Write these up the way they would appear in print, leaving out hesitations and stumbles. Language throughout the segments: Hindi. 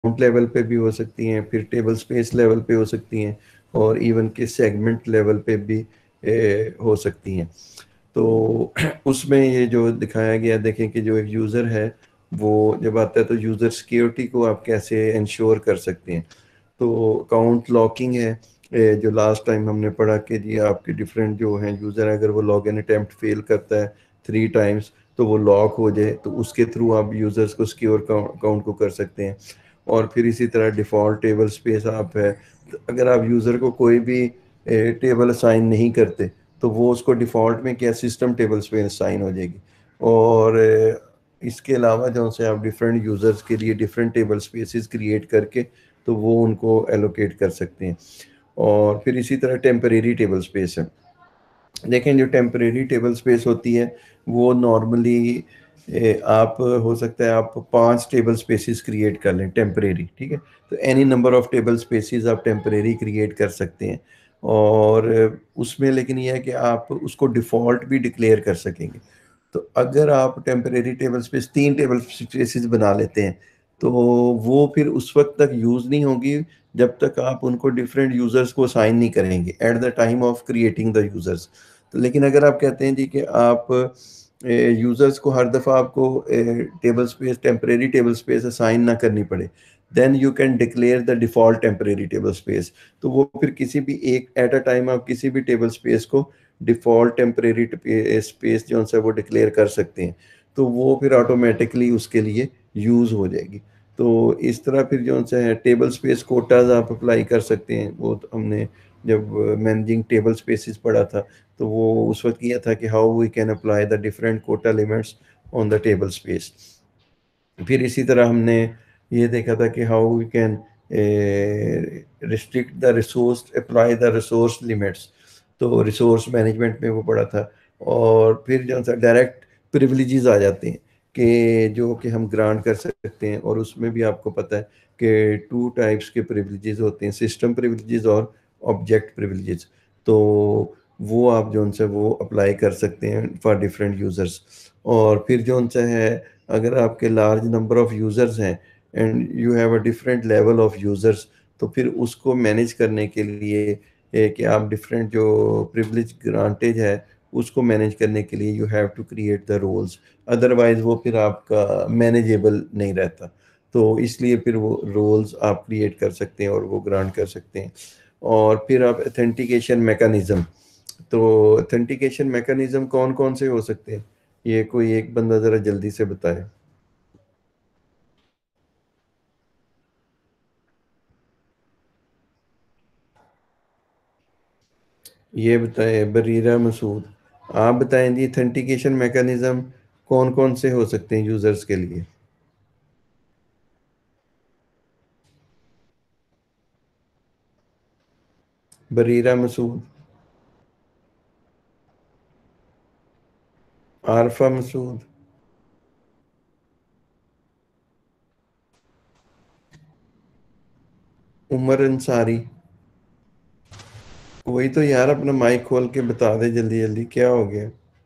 लेवल पे भी हो सकती हैं, फिर टेबल स्पेस लेवल पे हो सकती हैं, और इवन के सेगमेंट लेवल पे भी हो सकती हैं। तो उसमें ये जो दिखाया गया, देखें कि जो एक यूज़र है वो जब आता है तो यूज़र सिक्योरिटी को आप कैसे इंश्योर कर सकते हैं। तो अकाउंट लॉकिंग है, जो लास्ट टाइम हमने पढ़ा कि जी आपके डिफरेंट जो हैं यूज़र, अगर वो लॉग इन अटैम्प्ट फेल करता है 3 टाइम्स तो वो लॉक हो जाए, तो उसके थ्रू आप यूज़र्स को सिक्योर अकाउंट को कर सकते हैं। और फिर इसी तरह डिफ़ॉल्ट टेबल स्पेस आप है, तो अगर आप यूज़र को कोई भी टेबल असाइन नहीं करते तो वो उसको डिफ़ॉल्ट में क्या सिस्टम टेबल स्पेस असाइन हो जाएगी। और इसके अलावा जो से आप डिफरेंट यूज़र्स के लिए डिफरेंट टेबल स्पेसेस क्रिएट करके तो वो उनको एलोकेट कर सकते हैं। और फिर इसी तरह टेम्परेरी टेबल स्पेस है। देखें जो टेम्परेरी टेबल स्पेस होती है वो नॉर्मली आप हो सकता है आप 5 टेबल स्पेसेस क्रिएट कर लें टेम्परेरी, ठीक है। तो any number of table spaces आप टेम्परेरी क्रिएट कर सकते हैं। और उसमें लेकिन यह है कि आप उसको डिफ़ॉल्ट भी डिक्लेयर कर सकेंगे। तो अगर आप temporary table space 3 table spaces बना लेते हैं तो वो फिर उस वक्त तक यूज़ नहीं होगी जब तक आप उनको डिफरेंट यूज़र्स को असाइन नहीं करेंगे at the time of creating the users. तो लेकिन अगर आप कहते हैं जी कि आप यूज़र्स को हर दफ़ा आपको table space temporary table space assign ना करनी पड़े, then you can declare the default temporary table space. तो वो फिर किसी भी एक एट अ टाइम आप किसी भी टेबल स्पेस को डिफ़ॉल्ट टेम्परेरी स्पेस जो है वो डिक्लेयर कर सकते हैं। तो वो फिर ऑटोमेटिकली उसके लिए यूज़ हो जाएगी। तो इस तरह फिर जो है टेबल स्पेस कोटाज आप अप्लाई कर सकते हैं। वो तो हमने जब मैनेजिंग टेबल स्पेसेस पढ़ा था तो वो उस वक्त किया था कि how we can apply the different quota limits on the table space. फिर इसी तरह हमने ये देखा था कि how we can restrict the resource, apply the resource limits. तो रिसोर्स मैनेजमेंट में वो पड़ा था। और फिर जो सा डायरेक्ट प्रिविलेजेस आ जाते हैं कि जो कि हम ग्रांट कर सकते हैं, और उसमें भी आपको पता है कि 2 टाइप्स के प्रिविलेजेस होते हैं, सिस्टम प्रिविलेजेस और ऑब्जेक्ट प्रिविलेजेस। तो वो आप जो उनसे वो अप्लाई कर सकते हैं फॉर डिफरेंट यूज़र्स। और फिर जो उनसे है, अगर आपके लार्ज नंबर ऑफ यूज़र्स हैं and you have a different level of users, तो फिर उसको मैनेज करने के लिए कि आप डिफरेंट जो प्रिविलेज ग्रांटेज है उसको मैनेज करने के लिए you have to create the roles. Otherwise वो फिर आपका मैनेजेबल नहीं रहता। तो इसलिए फिर वो रोल्स आप क्रिएट कर सकते हैं और वो ग्रांट कर सकते हैं। और फिर आप ऑथेंटिकेशन मैकेनिज्म, तो ऑथेंटिकेशन मैकेनिज्म कौन कौन से हो सकते हैं, ये कोई एक बंदा ज़रा जल्दी से बताए। ये बताए बरीरा मसूद, आप बताएं जी ऑथेंटिकेशन मैकेनिज्म कौन कौन से हो सकते हैं यूज़र्स के लिए। बरीरा मसूद, आरफा मसूद, उमर अंसारी। कोई तो यार अपना माइक खोल के बता दे जल्दी जल्दी, क्या हो गया।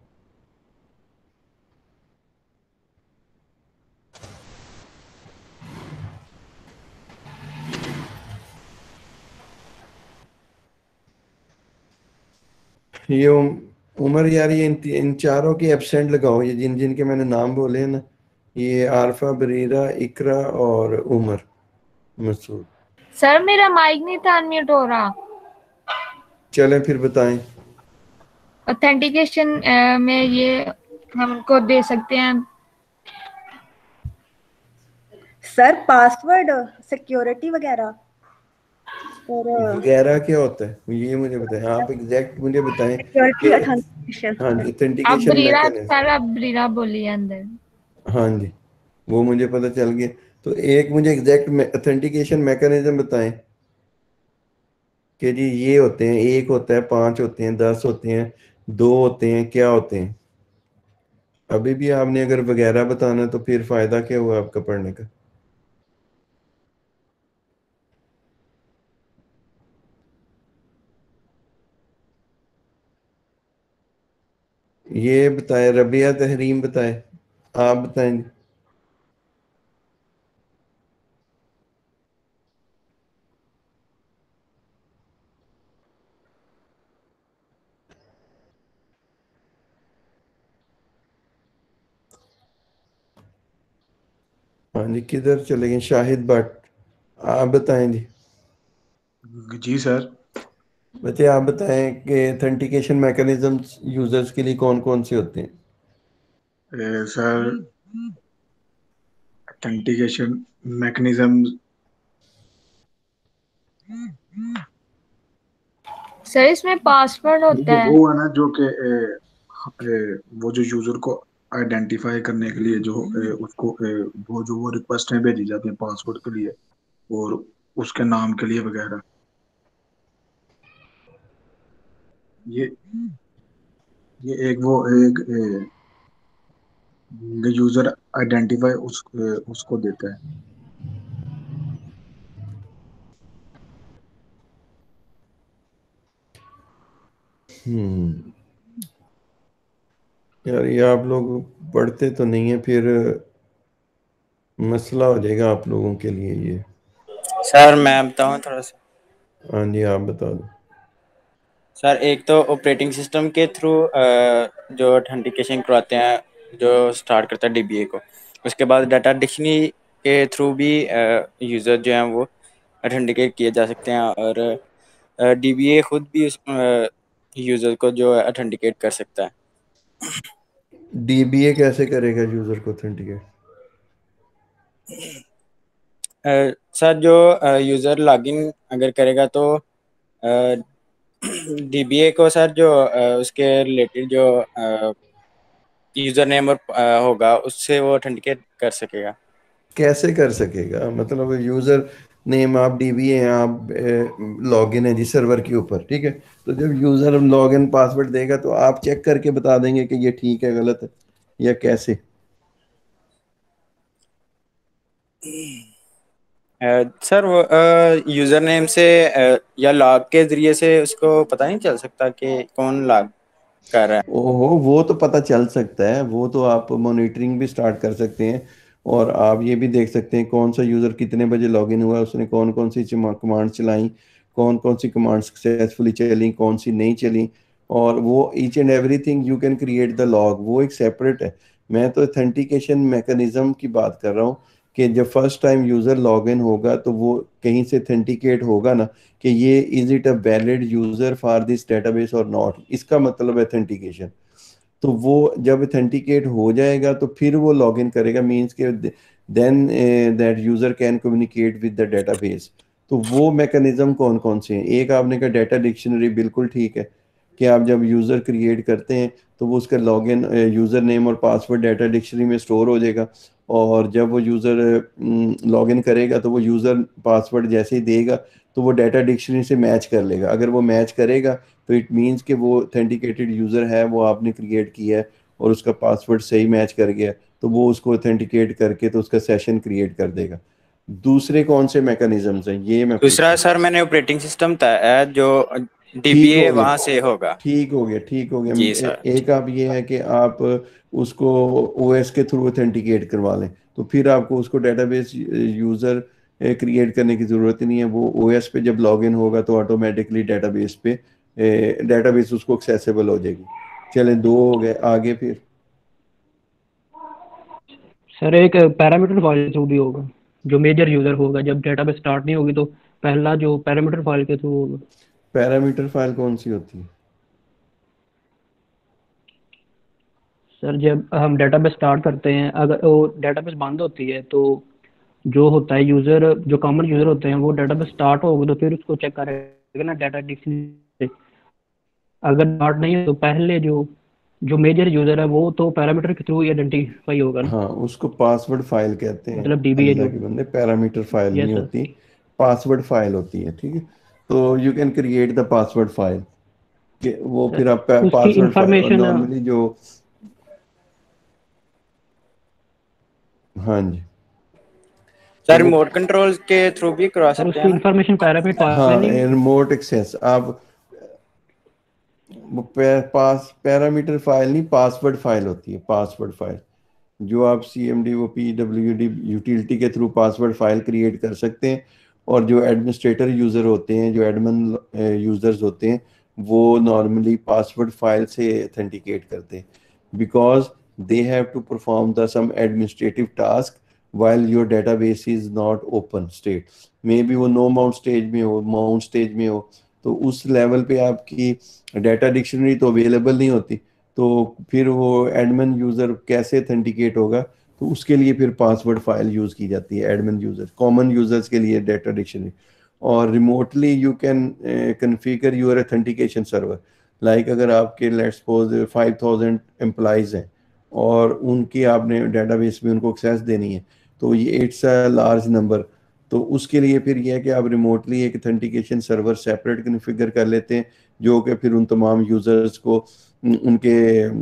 ये उमर यार, ये इन चारों की एब्सेंट लगाओ, ये जिन जिन के मैंने नाम बोले हैं ना, ये आरफा, बरीरा, इकरा और उमर मसूद। सर मेरा माइक नहीं था अनम्यूट हो रहा। चलें फिर बताएं। ऑथेंटिकेशन में ये हम उनको दे सकते हैं। सर पासवर्ड, सिक्योरिटी वगैरह और वगैरह क्या होता है ये मुझे बताएं, आप एग्जैक्ट मुझे बताएं कि सिक्योरिटी ऑथेंटिकेशन। हाँ जी आप ऑथेंटिकेशन ब्रीरा, मैकेनिज्म। सर आप ब्रीरा बोलिए अंदर। हाँ जी, वो मुझे पता चल गया। तो एक मुझे एग्जैक्ट ऑथेंटिकेशन मैकेनिज्म बताएं कि जी ये होते हैं, एक होता है, 5 होते हैं, 10 होते हैं, 2 होते हैं, क्या होते हैं। अभी भी आपने अगर वगैरह बताना तो फिर फायदा क्या हुआ आपका पढ़ने का। ये बताए रबिया तहरीम बताए, आप बताएं। हाँ जी, किधर चले गए? शाहिद भट्ट, आप बताएं जी। जी सर। बच्चे आप बताएं कि ऑथेंटिकेशन मैकेनिज्म्स यूजर्स के लिए कौन कौन से होते हैं? सर ऑथेंटिकेशन मैकेनिज्म सर इसमें पासवर्ड होता है। वो है ना जो कि वो जो यूजर को आइडेंटिफाई करने के लिए जो उसको वो रिक्वेस्टें भेजी जाती हैं पासवर्ड के लिए और उसके नाम के लिए वगैरह। ये ये एक वो एक यूजर आइडेंटिफाई उसको देता है। हम्म। यार ये आप लोग पढ़ते तो नहीं है, फिर मसला हो जाएगा आप लोगों के लिए ये। सर मैं बताऊं थोड़ा सा। हाँ जी, आप बता दो। सर एक तो ऑपरेटिंग सिस्टम के थ्रू जो ऑथेंटिकेशन करवाते हैं, जो स्टार्ट करता है डीबीए को, उसके बाद डाटा डिक्शनरी के थ्रू भी यूज़र जो हैं वो ऑथेंटिकेट किए जा सकते हैं, और डीबीए खुद भी उस यूज़र को जो है ऑथेंटिकेट कर सकता है। डीबीए कैसे करेगा यूजर को ऑथेंटिकेट? सर जो यूज़र लॉगिन अगर करेगा तो डीबीए को सर जो उसके रिलेटेड जो यूज़र नेम और होगा उससे वो ऑथेंटिकेट कर सकेगा। कैसे कर सकेगा? मतलब यूजर नेम आप डीबीए हैं, आप लॉगिन है जी सर्वर के ऊपर, ठीक है। तो जब यूजर लॉगिन पासवर्ड देगा तो आप चेक करके बता देंगे कि ये ठीक है गलत है, या कैसे? सर वो यूज़र नेम से या लॉग के ज़रिए से उसको पता नहीं चल सकता कि कौन लॉग कर रहा है। ओहो, वो तो पता चल सकता है, वो तो आप मॉनिटरिंग भी स्टार्ट कर सकते हैं। और आप ये भी देख सकते हैं कौन सा यूज़र कितने बजे लॉगिन हुआ, उसने कौन कौन सी कमांड चलाई, कौन कौन सी कमांड सक्सेसफुली चली, कौन सी नहीं चली। और वो each and everything you can create the log, वो एक सेपरेट है। मैं तो ऑथेंटिकेशन मैकेनिज्म की बात कर रहा हूँ कि जब फर्स्ट टाइम यूज़र लॉगिन होगा तो वो कहीं से ऑथेंटिकेट होगा ना कि ये is it a valid user for this database और नॉट, इसका मतलब ऑथेंटिकेशन। तो वो जब ऑथेंटिकेट हो जाएगा तो फिर वो लॉगिन करेगा, मींस के then that user can communicate with the database. तो वो मैकेनिज्म कौन कौन से हैं? एक आपने कहा डेटा डिक्शनरी, बिल्कुल ठीक है कि आप जब यूजर क्रिएट करते हैं तो वो उसका लॉगिन यूजर नेम और पासवर्ड डेटा डिक्शनरी में स्टोर हो जाएगा। और जब वो यूजर लॉगिन करेगा तो वो यूजर पासवर्ड जैसे ही देगा तो वो डेटा डिक्शनरी से मैच कर लेगा। अगर वो मैच करेगा तो इट मीन्स कि वो ऑथेंटिकेटेड यूजर है, वो आपने क्रिएट किया है और उसका पासवर्ड सही मैच कर गया, तो वो उसको ऑथेंटिकेट करके तो उसका सेशन क्रिएट कर देगा। दूसरे कौन से मैकेनिज्म्स हैं ये मैं पूछ दूसरा रहा हूँ। सर मैंने ऑपरेटिंग सिस्टम बताया है जो ठीक डीबीए हो गया, वहाँ से होगा। ठीक हो गया, ठीक हो गया। जी सर। एक आप ये है कि आप उसको ओएस के थ्रू ऑथेंटिकेट करवा लें, तो फिर आपको उसको डेटाबेस यूजर क्रिएट करने की ज़रूरत ही नहीं है। वो ओएस पे जब लॉगिन होगा तो ऑटोमेटिकली डेटाबेस पे डेटाबेस उसको एक्सेसिबल हो जाएगी। चलें, दो हो गए, आगे फिर। सर एक पैरामीटर फाइल थ्रू भी होगा, जो मेजर यूजर होगा जब डेटाबेस स्टार्ट नहीं होगी तो पहला जो पैरामीटर फाइल के थ्रू होगा। पैरामीटर फाइल कौन सी होती है? सर जब हम डेटाबेस स्टार्ट करते हैं, अगर वो डेटाबेस बंद होती है तो जो होता है यूजर, जो कॉमन यूजर होते हैं वो डेटाबेस स्टार्ट होगा तो फिर उसको चेक करेगा ना डाटा डिक्शनरी से। अगर स्टार्ट नहीं हो तो पहले जो जो मेजर यूजर है वो तो पैरामीटर के थ्रू ही आइडेंटिफाई होगा ना, हाँ, उसको पासवर्ड फाइल कहते हैं। मतलब डीबीए अल्लाह जो। के बंदे, पैरामीटर फाइल यस नहीं सर। होती, पासवर्ड फाइल होती है, ठीक है। तो you can create the password file कि वो सर फिर आप उसकी पासवर्ड फाइल इंफॉर्मेशन। नॉर्मली जो। हाँ जी। तो सर वो, रिमोट कंट्रोल के थ्रू भी करवा सर सकते उसकी हैं ना। इंफॉर्मेशन पैरामीटर फाइल हाँ, में नहीं होगी। रिमोट एक्सेस आप वो पास पैरामीटर फाइल नहीं, पासवर्ड फाइल होती है, पासवर्ड फाइल। जो आप CMD वो PWD यूटिलिटी के थ्रू पासवर्ड फाइल क्रिएट कर सकते हैं। और जो एडमिनिस्ट्रेटर यूज़र होते हैं, जो एडमिन यूज़र्स होते हैं, वो नॉर्मली पासवर्ड फाइल से ऑथेंटिकेट करते हैं, because they have to perform the some administrative task while your database is not open state, maybe वो नो माउंट स्टेज में हो, माउंट स्टेज में हो, तो उस लेवल पे आपकी डाटा डिक्शनरी तो अवेलेबल नहीं होती, तो फिर वो एडमिन यूज़र कैसे ऑथेंटिकेट होगा, तो उसके लिए फिर पासवर्ड फाइल यूज़ की जाती है एडमिन यूज़र, कॉमन यूज़र्स के लिए डाटा डिक्शनरी। और remotely you can configure your authentication server, like अगर आपके लेट्स सपोज 5000 एम्प्लॉयज़ हैं और उनकी आपने डेटाबेस में उनको एक्सेस देनी है, तो ये इट्स अ लार्ज नंबर, तो उसके लिए फिर यह है कि आप रिमोटली एक ऑथेंटिकेशन सर्वर सेपरेट कन्फिगर कर लेते हैं, जो कि फिर उन तमाम यूज़र्स को उनके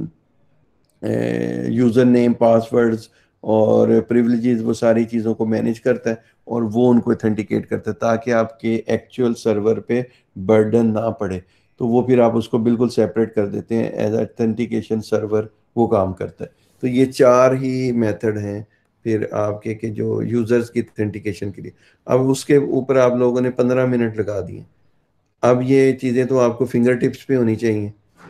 यूज़र नेम, पासवर्ड्स और प्रिविलेजेस, वो सारी चीज़ों को मैनेज करता है और वो उनको ऑथेंटिकेट करता है, ताकि आपके एक्चुअल सर्वर पे बर्डन ना पड़े। तो वो फिर आप उसको बिल्कुल सेपरेट कर देते हैं, एज ऑथेंटिकेशन सर्वर वो काम करता है। तो ये 4 ही मेथड हैं फिर आपके के जो यूज़र्स की ऑथेंटिकेशन के लिए। अब उसके ऊपर आप लोगों ने 15 मिनट लगा दिए, अब ये चीज़ें तो आपको फिंगर टिप्स पे होनी चाहिए।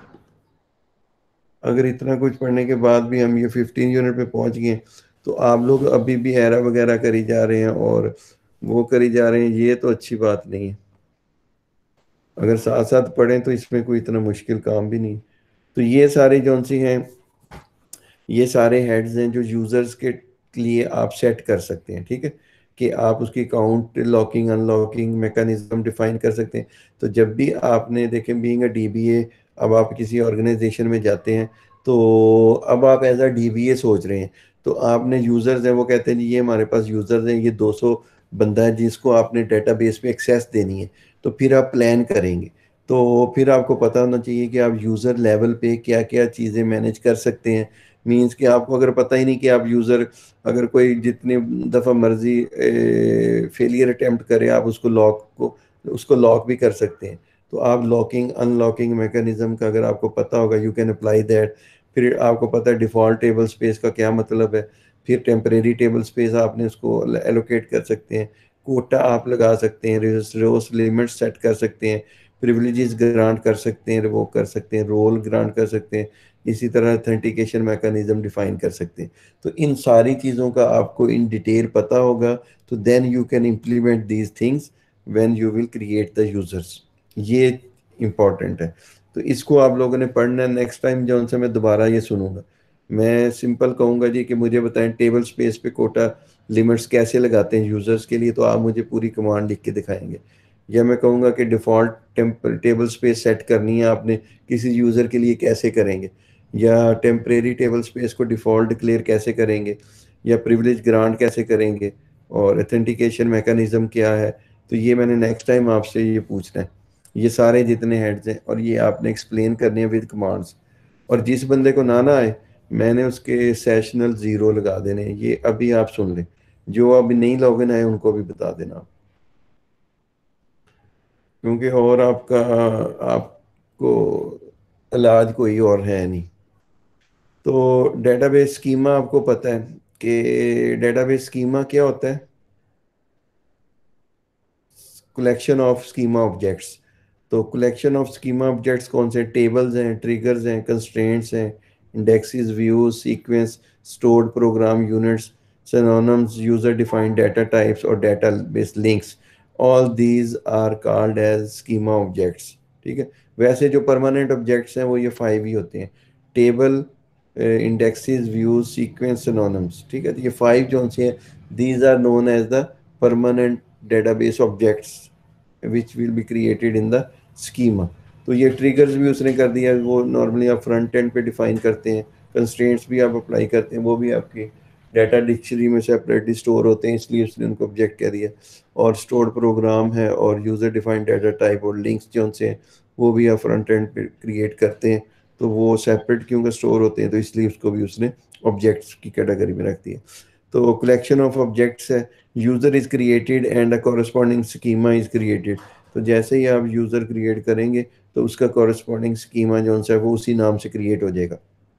अगर इतना कुछ पढ़ने के बाद भी हम ये 15 यूनिट पे पहुंच गए, तो आप लोग अभी भी एरा वगैरह करी जा रहे हैं और वो करी जा रहे हैं, ये तो अच्छी बात नहीं है। अगर साथ साथ पढ़ें तो इसमें कोई इतना मुश्किल काम भी नहीं। तो ये सारे जौन सी हैं, ये सारे हेड्स हैं जो यूज़र्स के लिए आप सेट कर सकते हैं, ठीक है, कि आप उसकी account locking unlocking mechanism define कर सकते हैं। तो जब भी आपने देखें बीइंग अ डीबीए, अब आप किसी ऑर्गेनाइजेशन में जाते हैं, तो अब आप एज अ डीबीए सोच रहे हैं, तो आपने यूज़र्स हैं, वो कहते हैं जी ये हमारे पास यूज़र्स हैं, ये 200 बंदा है जिसको आपने डेटाबेस पे एक्सेस देनी है, तो फिर आप प्लान करेंगे। तो फिर आपको पता होना चाहिए कि आप यूज़र लेवल पे क्या क्या चीज़ें मैनेज कर सकते हैं। मीन्स कि आपको अगर पता ही नहीं कि आप यूज़र अगर कोई जितनी दफ़ा मर्जी फेलियर अटेम्प्ट करे, आप उसको लॉक भी कर सकते हैं। तो आप लॉकिंग अनलॉकिंग मैकेनिज्म का अगर आपको पता होगा, यू कैन अप्लाई दैट। फिर आपको पता है डिफ़ॉल्ट टेबल स्पेस का क्या मतलब है, फिर टेम्परेरी टेबल स्पेस आपने उसको एलोकेट कर सकते हैं, कोटा आप लगा सकते हैं, रिसोर्स लिमिट सेट कर सकते हैं, प्रिविलेजेस ग्रांट कर सकते हैं, रिवोक कर सकते हैं, रोल ग्रांट कर सकते हैं, इसी तरह ऑथेंटिकेशन मैकेनिज्म डिफाइन कर सकते हैं। तो इन सारी चीज़ों का आपको इन डिटेल पता होगा, तो then you can implement these things when you will create the users. ये इम्पॉर्टेंट है। तो इसको आप लोगों ने पढ़ना है। नेक्स्ट टाइम जो उनसे मैं दोबारा ये सुनूंगा, मैं सिंपल कहूँगा जी कि मुझे बताएं टेबल स्पेस पे कोटा लिमिट्स कैसे लगाते हैं यूज़र्स के लिए, तो आप मुझे पूरी कमांड लिख के दिखाएंगे। या मैं कहूँगा कि डिफ़ॉल्ट टेबल स्पेस सेट करनी है आपने किसी यूज़र के लिए, कैसे करेंगे, या टेम्परेरी टेबल स्पेस को डिफ़ॉल्ट डिक्लेयर कैसे करेंगे, या प्रिविलेज ग्रांट कैसे करेंगे, और ऑथेंटिकेशन मैकेनिज्म क्या है। तो ये मैंने नेक्स्ट टाइम आपसे ये पूछना है। ये सारे जितने हेड्स हैं और ये आपने एक्सप्लेन करने हैं विद कमांड्स। और जिस बंदे को ना आए, मैंने उसके सेशनल 0 लगा देने हैं। ये अभी आप सुन लें, जो अभी नहीं लॉगिन आए उनको भी बता देना, क्योंकि और आपको इलाज कोई और है नहीं। तो डेटाबेस स्कीमा आपको पता है कि डेटाबेस स्कीमा क्या होता है? Collection of schema objects. तो कलेक्शन ऑफ स्कीमा ऑब्जेक्ट्स कौन से? टेबल्स हैं, ट्रिगर्स हैं, कंस्ट्रेंट्स हैं, indexes, views, sequence, stored program units, synonyms, user defined data types और database links, all these are called as schema objects। ठीक है, वैसे जो परमानेंट ऑब्जेक्ट्स हैं वो ये 5 ही होते हैं: table, indexes, views, sequence, synonyms. ठीक है, तो ये 5 जो से हैं, these are known as the permanent database objects which will be created in the schema. तो ये ट्रिगर्स भी उसने कर दिया, वो नॉर्मली आप फ्रंट एंड पे डिफाइन करते हैं। कंस्ट्रेंट्स भी आप अप्लाई करते हैं, वो भी आपकी डाटा डिक्शनरी में सेपरेटली स्टोर होते हैं, इसलिए उसने उनको ऑब्जेक्ट कह दिया। और स्टोर्ड प्रोग्राम है और यूज़र डिफाइंड डाटा टाइप और लिंक्स जो से हैं वो भी आप फ्रंट एंड पे क्रिएट करते हैं। तो वो सेपरेट क्योंकि स्टोर होते हैं, तो इसलिए उसको भी उसने ऑब्जेक्ट्स की कैटेगरी में रख दिया। तो कलेक्शन ऑफ ऑब्जेक्ट्स है, user is created and a corresponding schema is created. तो जैसे ही आप यूज़र क्रिएट करेंगे तो उसका कॉरस्पॉन्डिंग स्कीमा जो है वो उसी नाम से क्रिएट हो जाएगा।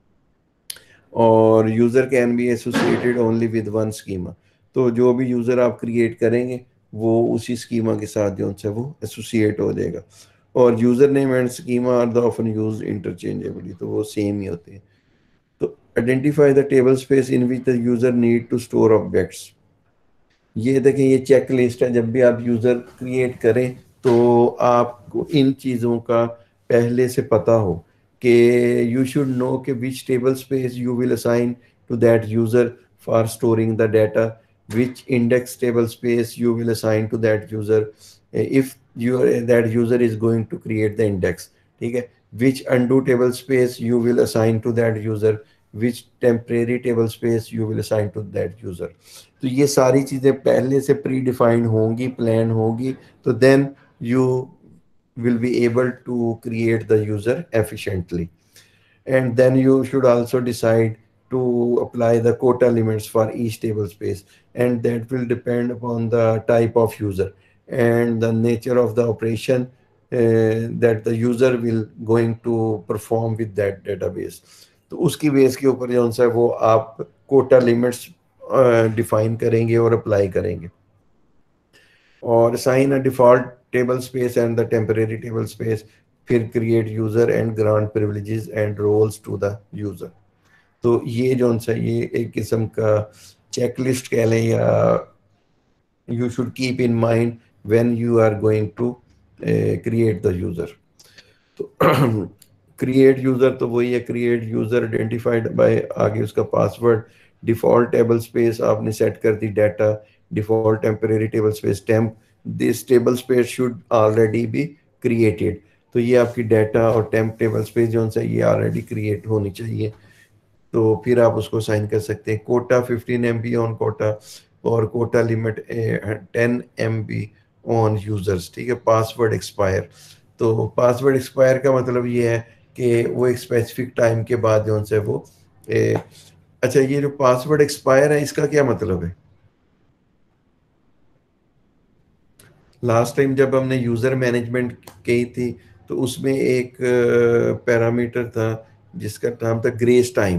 और user can be associated only with one schema. तो जो भी यूज़र आप क्रिएट करेंगे वो उसी स्कीमा के साथ जो है वो एसोसिएट हो जाएगा। और user name and schema are the often use interchangeably, तो वो सेम ही होते हैं। तो identify the table space in which the user need to store objects. ये देखें, ये चेक लिस्ट है। जब भी आप यूजर क्रिएट करें तो आपको इन चीज़ों का पहले से पता हो कि यू शुड नो कि which table space you will assign to that user for storing the data, which index table space you will assign to that user if that user is going to create the index, ठीक है। which undo table space you will assign to that user, which temporary table space you will assign to that user। तो ये सारी चीज़ें पहले से प्री डिफाइंड होंगी, प्लान होगी, तो then you will be able to create the user efficiently। And then you should also decide to apply the quota limits for each table space, and that will depend upon the type of user and the nature of the operation that the user will going to perform with that database। तो उसकी बेस के ऊपर जो है वो आप कोटा लिमिट्स डिफाइन करेंगे और अप्लाई करेंगे। और assign a default table space and the temporary table space, फिर create user and grant privileges and roles to the user। तो ये जो सा ये एक किस्म का चेकलिस्ट कह लें, या you should keep in mind when you are going to create the user। तो create user तो वही है, create user identified by आगे उसका पासवर्ड, डिफॉल्ट टेबल स्पेस आपने सेट कर दी data, default temporary table space temp, this table space should already be created. तो ये आपकी डाटा और टेम्प टेबल स्पेस जो है ये ऑलरेडी क्रिएट होनी चाहिए। तो फिर आप उसको साइन कर सकते हैं। कोटा 15 MB ऑन कोटा और quota limit 10 MB on users, ठीक है। पासवर्ड एक्सपायर, तो पासवर्ड एक्सपायर का मतलब ये है कि वो एक स्पेसिफिक टाइम के बाद जो है वो अच्छा, ये जो पासवर्ड एक्सपायर है इसका क्या मतलब है? लास्ट टाइम जब हमने यूजर मैनेजमेंट की थी तो उसमें एक पैरामीटर था जिसका नाम था ग्रेस टाइम।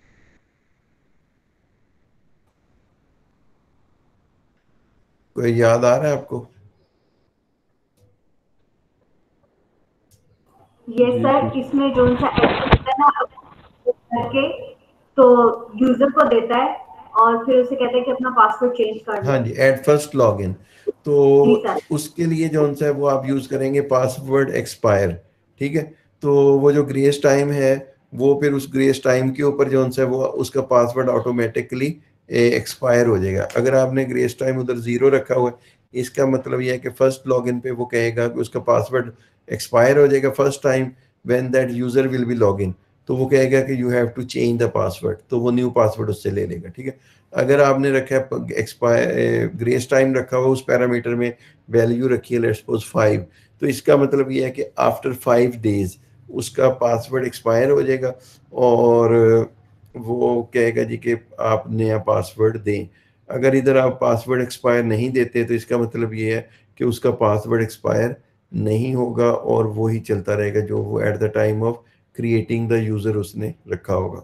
कोई याद आ रहा है आपको? ये सर इसमें जो सा होता है ना करके तो यूजर को देता है और फिर उसे कहता है कि अपना पासवर्ड चेंज कर दो। हाँ जी, एट फर्स्ट लॉगिन। तो उसके लिए जो है वो आप यूज करेंगे पासवर्ड एक्सपायर, ठीक है। तो वो जो ग्रेस टाइम है वो फिर उस ग्रेस टाइम के ऊपर जो है वो उसका पासवर्ड ऑटोमेटिकली एक्सपायर हो जाएगा। अगर आपने ग्रेस टाइम उधर 0 रखा हुआ है, इसका मतलब यह है कि फर्स्ट लॉगिन पे वो कहेगा कि उसका पासवर्ड एक्सपायर हो जाएगा first time when that user will be login. तो वो कहेगा कि you have to change the password, तो वो न्यू पासवर्ड उससे ले लेगा, ठीक है। अगर आपने रखा है एक्सपायर ग्रेस टाइम रखा हुआ उस पैरामीटर में वैल्यू रखी है लेट्स सपोज 5, तो इसका मतलब ये है कि आफ्टर 5 डेज उसका पासवर्ड एक्सपायर हो जाएगा और वो कहेगा जी कि आप नया पासवर्ड दें। अगर इधर आप पासवर्ड एक्सपायर नहीं देते तो इसका मतलब ये है कि उसका पासवर्ड एक्सपायर नहीं होगा और वो ही चलता रहेगा जो वो at the time of creating the user उसने रखा होगा।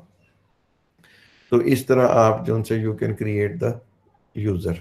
तो इस तरह आप जो से you can create the user.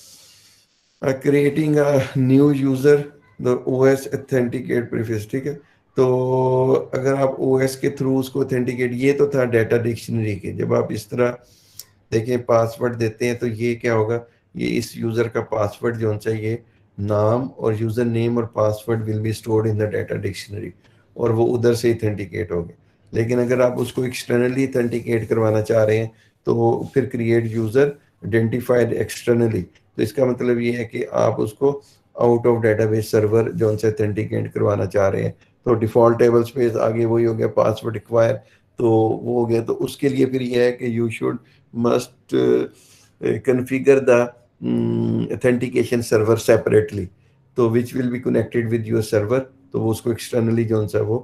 Creating a new user, the OS authenticate prefix, ठीक है। तो अगर आप OS के थ्रू उसको ऑथेंटिकेट, ये तो था डाटा डिक्शनरी के, जब आप इस तरह देखें पासवर्ड देते हैं तो ये क्या होगा, ये इस यूजर का पासवर्ड जो चाहिए नाम और यूजर नेम और password will be stored in the data dictionary और वो उधर से ऑथेंटिकेट हो गए। लेकिन अगर आप उसको एक्सटर्नली ऑथेंटिकेट करवाना चाह रहे हैं तो फिर क्रिएट यूजर आइडेंटिफाइड एक्सटर्नली, तो इसका मतलब ये है कि आप उसको आउट ऑफ डेटाबेस सर्वर जो उनसे ऑथेंटिकेट करवाना चाह रहे हैं। तो डिफॉल्ट टेबल स्पेस आगे वही हो गया, पासवर्ड एक्वायर तो वो हो गया। तो उसके लिए फिर ये है कि you should must configure the authentication server separately, तो which will be connected with your server, तो वो उसको एक्सटर्नली जो सा वो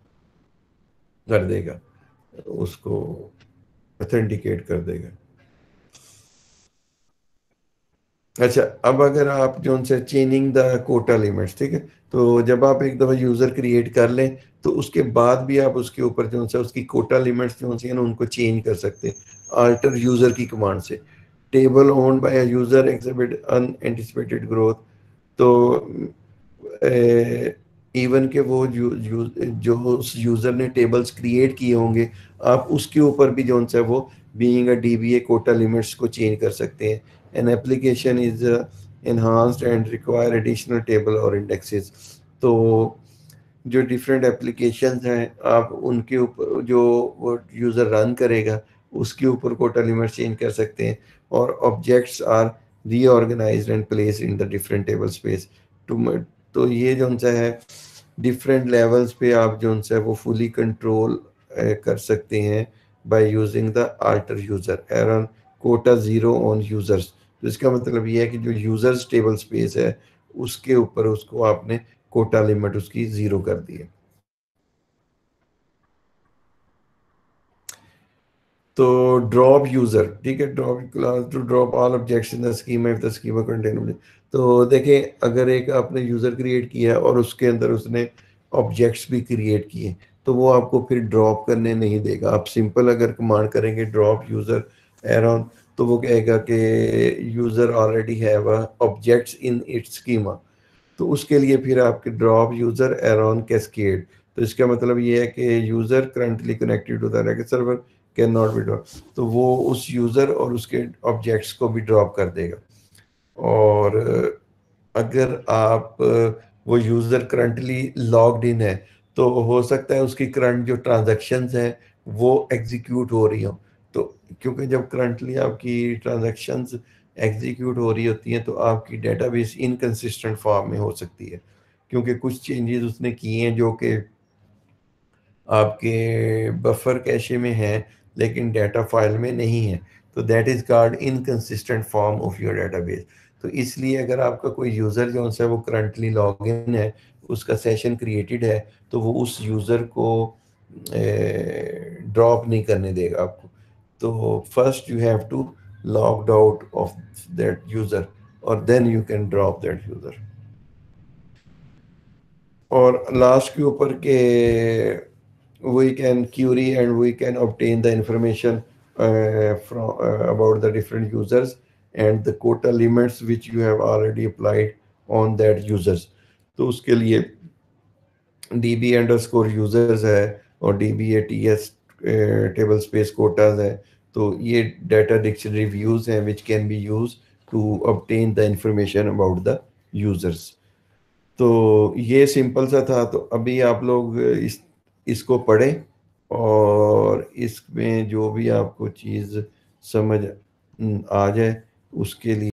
कर देगा, उसको ऑथेंटिकेट कर देगा। अच्छा, अब अगर आप जो से चेंजिंग द कोटा लिमिट्स, ठीक है, तो जब आप एक दफ़ा यूज़र क्रिएट कर लें तो उसके बाद भी आप उसके ऊपर जो है उसकी कोटा लिमिट्स जो है ना उनको चेंज कर सकते हैं अल्टर यूज़र की कमांड से। Table owned by a user exhibit unanticipated growth, तो इवन के वो जो उस यूज़र ने टेबल्स क्रिएट किए होंगे, आप उसके ऊपर भी जो है वो being a DBA quota limits को चेंज कर सकते हैं। An application is enhanced and require additional table और indexes। तो जो डिफरेंट एप्लीकेशंस हैं, आप उनके ऊपर जो वो यूज़र रन करेगा उसके ऊपर कोटा लिमिट चेंज कर सकते हैं। और objects are reorganized and place in the different table space. तो ये जो है डिफरेंट लेवल्स पे आप जो है वो फुली कंट्रोल कर सकते हैं by using the alter user एरन कोटा ज़ीरो ऑन यूज़र्स। तो इसका मतलब ये है कि जो यूज़र्स टेबल स्पेस है उसके ऊपर उसको आपने कोटा लिमिट उसकी 0 कर दी है। तो ड्रॉप यूज़र, ठीक है, drop class to drop all objects in the schema if the schema contain. तो देखें, अगर एक आपने यूज़र क्रिएट किया है और उसके अंदर उसने ऑब्जेक्ट्स भी क्रिएट किए, तो वो आपको फिर ड्रॉप करने नहीं देगा। आप सिंपल अगर कमांड करेंगे ड्रॉप यूज़र एरॉन, तो वो कहेगा कि user already have objects in its schema. तो उसके लिए फिर आपके ड्रॉप यूज़र एरॉन कैस्केड। तो इसका मतलब ये है कि user currently connected to the racket server can not be drop. तो वो उस यूज़र और उसके ऑब्जेक्ट्स को भी ड्रॉप कर देगा। और अगर आप वो यूज़र करंटली लॉग्ड इन है, तो हो सकता है उसकी करंट जो ट्रांजैक्शंस हैं वो एग्जीक्यूट हो रही हो। तो क्योंकि जब करंटली आपकी ट्रांजैक्शंस एग्जीक्यूट हो रही होती हैं तो आपकी डेटाबेस इनकंसिस्टेंट फॉर्म में हो सकती है, क्योंकि कुछ चेंजेस उसने किए हैं जो कि आपके बफर कैशे में है लेकिन डाटा फाइल में नहीं है। तो that is called inconsistent form of your database. तो इसलिए अगर आपका कोई यूज़र जो है वो करंटली लॉग इन है, उसका सेशन क्रिएटेड है, तो वो उस यूज़र को ड्रॉप नहीं करने देगा आपको। तो first you have to logged out of that user और then you can drop that user. और लास्ट के ऊपर के we can query and we can obtain the information from about the different users and the quota limits which you have already applied on that users। तो उसके लिए db_users है और db_ats table space quotas है। तो ये data dictionary views हैं which can be used to obtain the information about the users। तो ये सिंपल सा था। तो अभी आप लोग इसको पढ़ें और इसमें जो भी आपको चीज़ समझ आ जाए उसके लिए